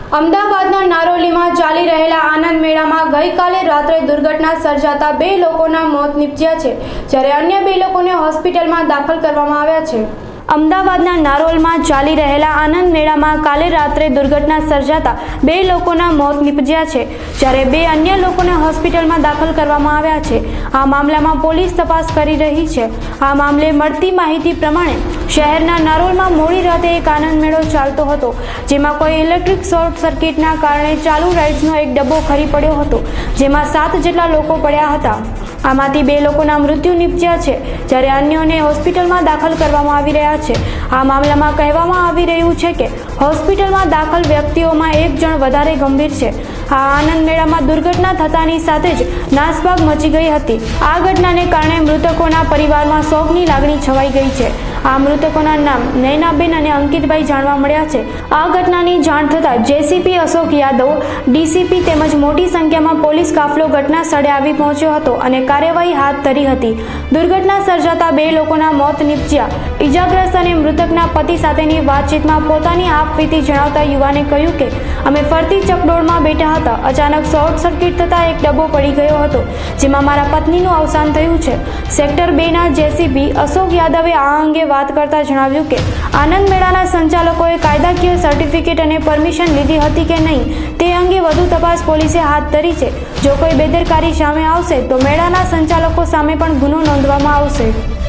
અમદાવાદના નારોલીમાં ચાલી રહેલા આનંદ મેળામાં ગઈકાલે રાત્રે દુર્ઘટના સર્જાતા 2 લોકોના મોત નીપજ્યા છે, જ્યારે અન્ય 2 લોકોને હોસ્પિટલમાં દાખલ કરવામાં આવ્યા છે। અમદાવાદના નારોલમાં ચાલી રહેલા આનંદ મેળામાં કાલે રાત્રે દુર્ઘટના સર્જાતા 2 લોકોના મોત નીપજ્યા છે, જ્યારે 2 અન્ય લોકોને હોસ્પિટલમાં દાખલ કરવામાં આવ્યા છે। આ મામલામાં પોલીસ તપાસ કરી રહી છે। આ મામલે મળતી માહિતી પ્રમાણે શહેરના નારોલમાં મોડી રાતે એક આનંદ મેળો ચાલતો હતો, જેમાં કોઈ ઇલેક્ટ્રિક શોર્ટ સર્કિટના કારણે ચાલુ રાઇડ્સનો એક ડબ્બો ખરી પડ્યો હતો, જેમાં 7 જેટલા લોકો પડ્યા હતા। આમાંથી 2 લોકોના મૃત્યુ નીપજ્યા છે, જ્યારે અન્યોને હોસ્પિટલમાં દાખલ કરવામાં આવી રહ્યા છે। આ મામલામાં કહેવામાં આવી રહ્યું છે કે હોસ્પિટલમાં દાખલ વ્યક્તિઓમાં 1 જણ વધારે ગંભીર છે। આ આનંદ મેળામાં દુર્ઘટના થતાની સાથે જ નાસભાગ મચી ગઈ હતી। આ ઘટનાને કારણે મૃતકોના પરિવારમાં શોકની લાગણી છવાઈ ગઈ છે। આ મૃતકોના નામ નૈનાબેન અને અંકિતભાઈ જાણવા મળ્યા છે। આ ઘટનાની જાણ થતાં જેસીપી અશોક યાદવ, ડીસીપી તેમજ મોટી સંખ્યામાં પોલીસ કાફલો ઘટના સ્થળે આવી પહોંચ્યો હતો અને કાર્યવાહી હાથ ધરી હતી। દુર્ઘટના સર્જાતા 2 લોકોના મોત નીપજ્યા। ઇજાગ્રસ્ત અને મૃતકના પતિ સાથેની વાતચીતમાં પોતાની આપવીતી જણાવતા યુવાને કહ્યું કે અમે ફરતી ચકડોળમાં બેઠા હતા। અચાનક શોર્ટ સર્કિટ થતાં એક ડબ્બો પડી ગયો હતો, જેમાં મારા પત્નીનું અવસાન થયું છે। સેક્ટર 2ના જેસીપી અશોક યાદવે આ અંગે વાત કરતા જણાવ્યું કે આનંદ મેળાના સંચાલકોએ કાયદાકીય સર્ટિફિકેટ અને પરમિશન લીધી હતી કે નહીં તે અંગે વધુ તપાસ પોલીસે હાથ ધરી છે। જો કોઈ બેદરકારી સામે આવશે તો મેળાના સંચાલકો સામે પણ ગુનો નોંધવામાં આવશે।